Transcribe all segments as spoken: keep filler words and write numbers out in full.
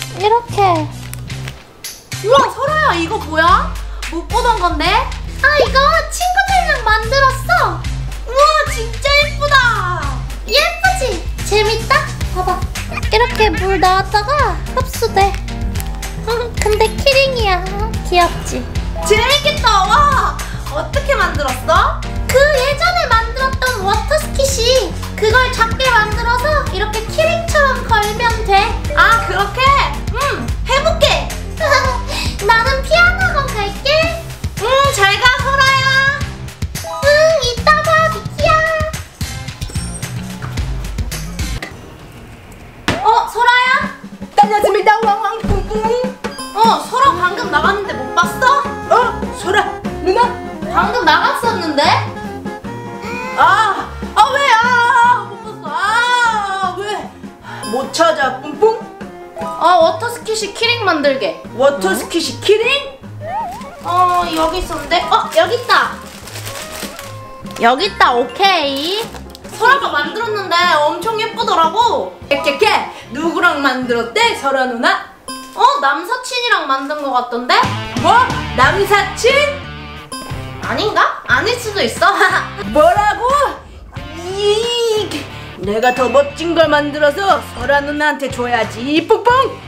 이렇게. 우와, 설아야, 이거 뭐야? 못 보던 건데? 아, 이거 친구들이랑 만들었어. 우와, 진짜 예쁘다. 예쁘지? 재밌다? 봐봐. 이렇게 물 넣었다가 흡수돼. 음, 근데 키링이야. 귀엽지? 재밌겠다. 와, 어떻게 만들었어? 그 예전에 만들었던 워터스킷이 그걸 작게 만들어서 이렇게 키링처럼 걸면 돼. 아, 그렇게? 음, 해볼게. 나는 피아노 학원 갈게. 응, 잘 가, 설아야. 응, 이따 봐, 미키야. 어, 설아야? 다녀집니다, 왕왕 뿡뿡. 어, 설아 방금 나갔는데 못 봤어? 어, 설아, 누나? 방금 나갔었는데? 아, 아, 왜? 아, 못 봤어. 아, 왜? 못 찾아, 뿡뿡? 어, 워터스킷이 키링 만들게. 워터스킷이 키링? 어, 여기 있었는데? 어, 여기 있다. 여기 있다, 오케이. 설아가 만들었는데 엄청 예쁘더라고. 깨깨깨, 누구랑 만들었대, 설아 누나? 어, 남사친이랑 만든 것 같던데? 뭐? 남사친? 아닌가? 아닐 수도 있어. 뭐라고? 이, 내가 더 멋진 걸 만들어서 설아 누나한테 줘야지. 뿡뿡.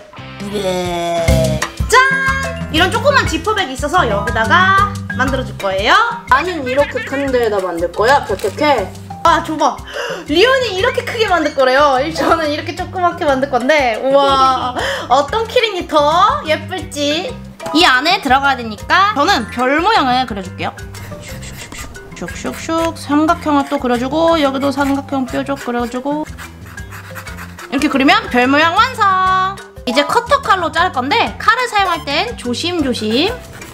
네. 짠! 이런 조그만 지퍼백이 있어서 여기다가 만들어줄 거예요. 나는 이렇게 큰 데에다 만들 거야. 이렇게. 아, 줘봐. 리온이 이렇게 크게 만들 거래요. 저는 이렇게 조그맣게 만들 건데, 우와, 어떤 키링이 더 예쁠지. 이 안에 들어가야 되니까 저는 별 모양을 그려줄게요. 슉슉슉 삼각형을 또 그려주고, 여기도 삼각형 뾰족 그려주고, 이렇게 그리면 별 모양 완성. 이제 커터 칼로 자를 건데 칼을 사용할 땐 조심조심.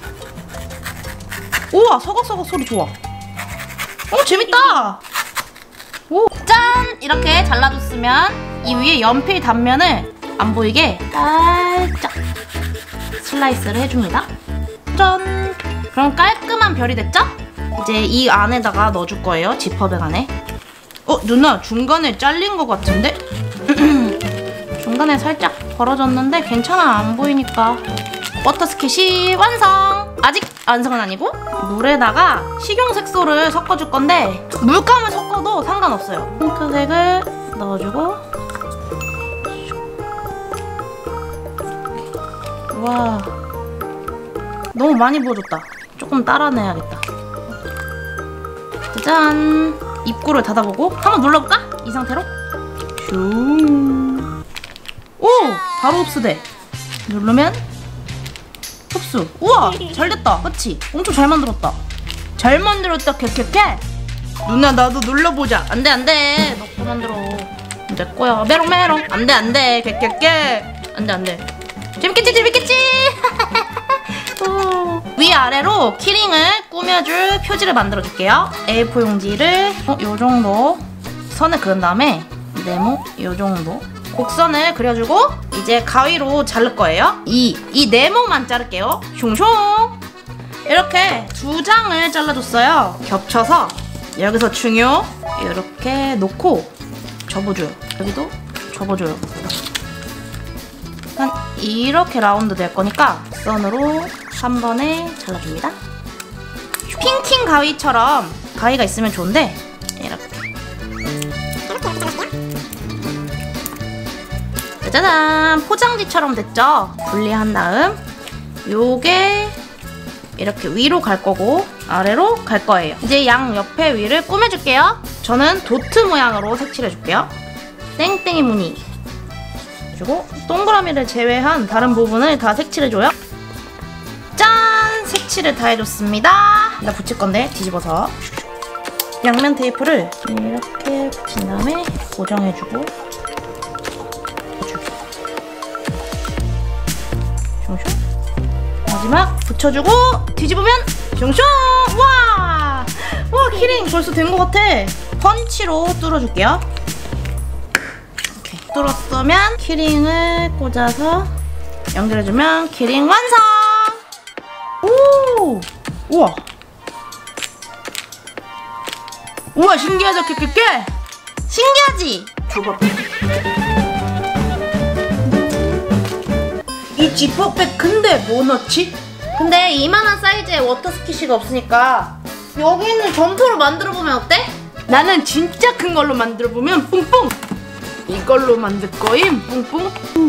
우와, 서걱서걱 소리 좋아. 어, 재밌다. 오, 짠! 이렇게 잘라줬으면 이 위에 연필 단면을 안 보이게 살짝 슬라이스를 해줍니다. 짠! 그럼 깔끔한 별이 됐죠? 이제 이 안에다가 넣어줄 거예요. 지퍼백 안에. 어, 누나 중간에 잘린 것 같은데? 중간에 살짝 벌어졌는데 괜찮아, 안 보이니까. 워터스킷이 완성! 아직 완성은 아니고 물에다가 식용색소를 섞어줄 건데 물감을 섞어도 상관없어요. 핑크색을 넣어주고, 와, 너무 많이 부어줬다. 조금 따라내야겠다. 짠! 입구를 닫아보고 한번 눌러볼까? 이 상태로 슝. 오! 바로 흡수돼. 누르면 흡수. 우와! 잘됐다. 그치? 엄청 잘 만들었다. 잘 만들었다. 캐캐캐. 누나, 나도 눌러보자. 안돼 안돼. 너거 만들어. 내 거야. 메롱메롱. 안돼 안돼. 캐캐캐. 안돼 안돼. 재밌겠지 재밌겠지. 위아래로 키링을 꾸며줄 표지를 만들어줄게요. 에이포 용지를 어, 요정도 선을 그은 다음에 네모 요정도 곡선을 그려주고 이제 가위로 자를 거예요. 이, 이 네모만 자를게요. 슝슝. 이렇게 두 장을 잘라줬어요. 겹쳐서 여기서 중요 이렇게 놓고 접어줘요. 여기도 접어줘요. 한 이렇게 라운드 될 거니까 선으로 한 번에 잘라줍니다. 핑킹 가위처럼 가위가 있으면 좋은데 이렇게 짜잔! 포장지처럼 됐죠? 분리한 다음 요게 이렇게 위로 갈 거고 아래로 갈 거예요. 이제 양 옆에 위를 꾸며줄게요. 저는 도트 모양으로 색칠해줄게요. 땡땡이 무늬 그리고 동그라미를 제외한 다른 부분을 다 색칠해줘요. 짠! 색칠을 다 해줬습니다. 나 붙일 건데 뒤집어서 양면 테이프를 이렇게 붙인 다음에 고정해주고 슝슝. 마지막 붙여주고 뒤집으면 슝슝. 와! 와, 키링 벌써 된 것 같아. 펀치로 뚫어줄게요. 이렇게 뚫었으면 키링을 꽂아서 연결해주면 키링 완성! 오! 우와! 우와, 신기하죠? 깨깨깨! 신기하지? 줘봐. 이 지퍼백 근데 뭐 넣지? 근데 이만한 사이즈의 워터스키시가 없으니까 여기 있는 점토로 만들어보면 어때? 나는 진짜 큰 걸로 만들어보면 뿡뿡! 이걸로 만들 거임 뿡뿡.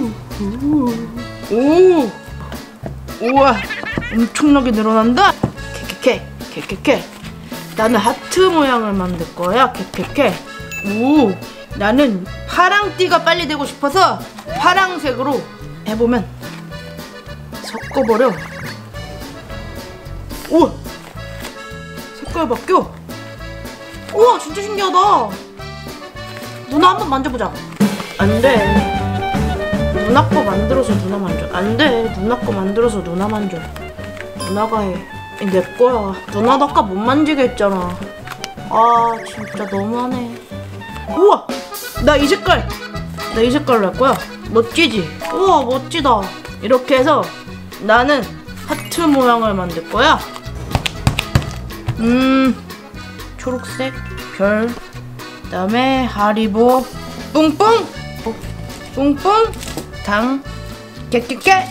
오! 우와! 엄청나게 늘어난다! 케케케! 케케케! 나는 하트 모양을 만들 거야 케케케. 오! 나는 파랑띠가 빨리 되고 싶어서 파랑색으로 해보면 섞어버려. 오! 색깔 바뀌어. 우와 진짜 신기하다. 누나 한번 만져보자. 안돼. 누나 거 만들어서 누나 만져. 안돼. 누나 거 만들어서 누나 만져. 누나가 해. 내 거야. 누나도 아까 못 만지게 했잖아. 아 진짜 너무하네. 우와 나 이 색깔. 나 이 색깔로 할 거야. 멋지지? 우와 멋지다. 이렇게 해서 나는 하트 모양을 만들 거야. 음 초록색 별, 그다음에 하리보 뿡뿡 뿡뿡 당 깨깨깨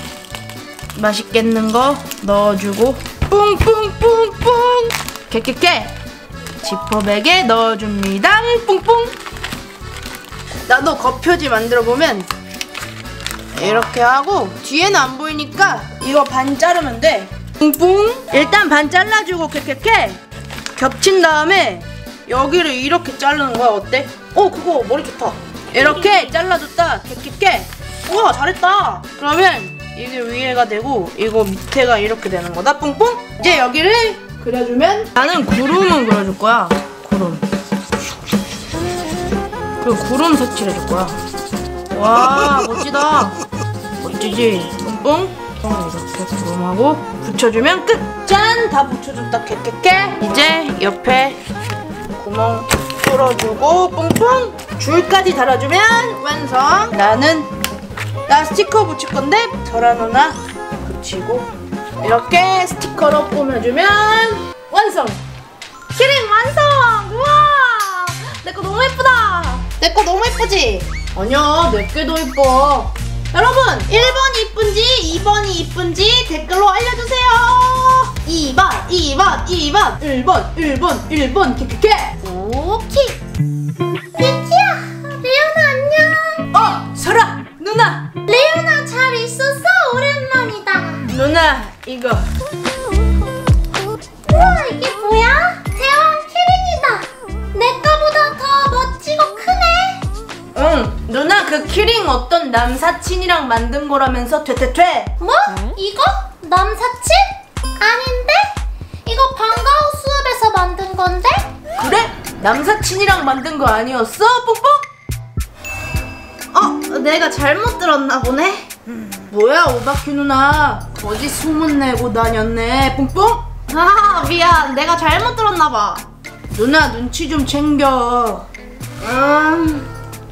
맛있겠는 거 넣어주고 뿡뿡뿡뿡 깨깨깨 지퍼백에 넣어줍니다. 뿡뿡. 나도 겉표지 만들어보면 이렇게 하고 뒤에는 안 보이니까 이거 반 자르면 돼. 뿡뿡. 일단 반 잘라주고 깨깨깨 겹친 다음에 여기를 이렇게 자르는 거야. 어때? 어 그거 머리 좋다. 이렇게 잘라줬다. 깨깨깨. 우와 잘했다. 그러면 이게 위에가 되고 이거 밑에가 이렇게 되는 거다. 뿡뿡. 이제 여기를 그려주면 나는 구름을 그려줄 거야. 구름. 그 구름 색칠해줄 거야. 와 멋지다. 멋지지? 뿡뿡. 이렇게 구름하고 붙여주면 끝! 짠! 다 붙여줬다. 깨깨깨. 이제 옆에 구멍 뚫어주고 뿡뿡 줄까지 달아주면 완성. 나는 나 스티커 붙일 건데 설아 누나 붙이고 이렇게 스티커로 꾸며주면 완성. 키링 완성. 우와 내 거 너무 예쁘다. 내 거 너무 예쁘지? 아니야 내게 더 이뻐. 여러분 일 번이 이쁜지 이 번이 이쁜지 댓글로 알려주세요. 이 번 이 번 이 번 일 번 일 번 일 번 깨깨깨. 오케이. 뷰티야 레오나 안녕. 어 설아 누나. 레오나 잘 있었어? 오랜만이다. 누나 이거. 우와 이게 뭐야? 대왕 키링이다. 내 거보다 더 멋지고 크네. 응 누나 그 키링 어떤 남사친이랑 만든 거라면서 퇴퇴퇴. 뭐? 이거? 남사친? 아닌데? 이거 방과후 수업에서 만든 건데? 그래? 남사친이랑 만든 거 아니었어? 뿡뿡? 어? 내가 잘못 들었나 보네? 음, 뭐야 오바큐 누나 거짓 소문 내고 다녔네. 뿡뿡? 아 미안 내가 잘못 들었나 봐. 누나 눈치 좀 챙겨. 음.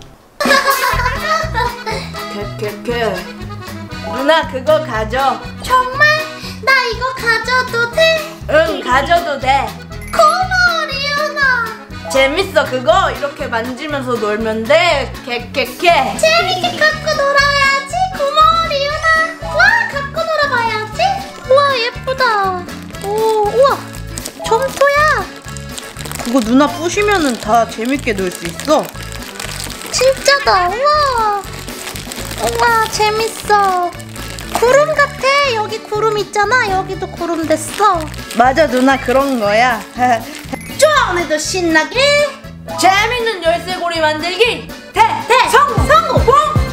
캐캐캐 누나 그거 가져. 정말? 나 이거 가져도 돼? 응 가져도 돼. 고마워 리오나. 재밌어 그거 이렇게 만지면서 놀면 돼. 캐캐캐 재밌게 갖고 놀아야지. 고마워 리오나. 와 갖고 놀아봐야지. 우와 예쁘다. 오 우와 점토야. 그거 누나 부시면은 다 재밌게 놀 수 있어. 진짜다. 우와 우와 재밌어. 구름 같아. 여기 구름 있잖아. 여기도 구름 됐어. 맞아 누나 그런 거야. 좋아 오늘도 신나게 재밌는 열쇠고리 만들기 대 대 성공! 성공!